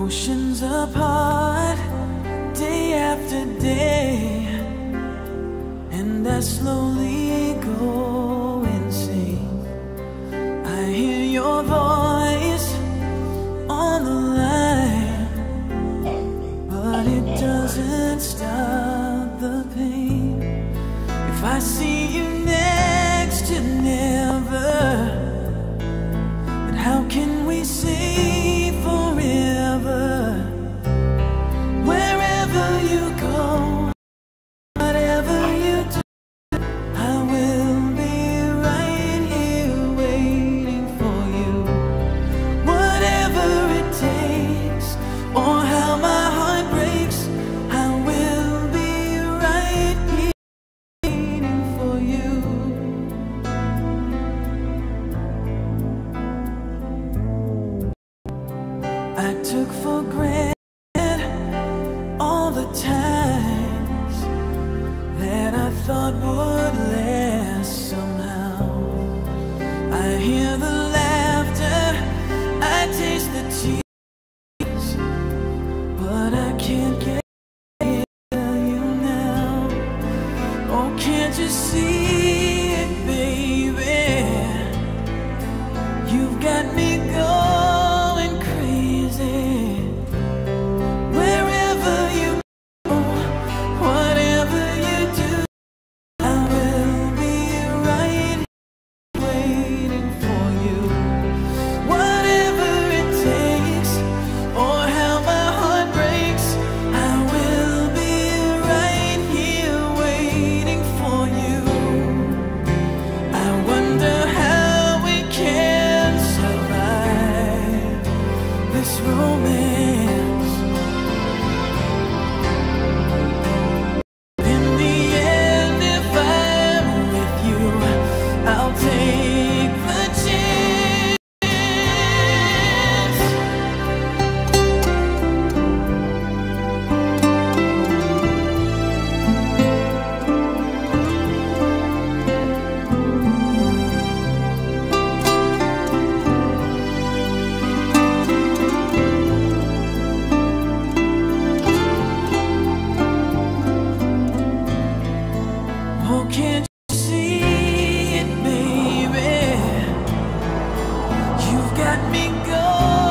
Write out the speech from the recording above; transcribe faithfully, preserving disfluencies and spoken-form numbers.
Oceans apart, day after day, and I slowly go insane. I hear your voice on the line, but it doesn't stop the pain. If I see you next to never, but how can we say forever? Wherever you go, whatever you do, I will be right here waiting for you. Whatever it takes, or how my heart breaks, I will be right here waiting for you. I took for granted all the times that I thought would last somehow. I hear the laughter, I taste the tears, but I can't get you now. Oh, can't you see it, baby? You've got me going crazy. Wherever you go, whatever you do, I will be right here waiting for you. Whatever it takes, or how my heart breaks, I will be right here waiting for you. I wonder how we can survive this romance. In the end, if I'm with you, I'll take the chance. Oh, can't you see it, baby? You've got me going.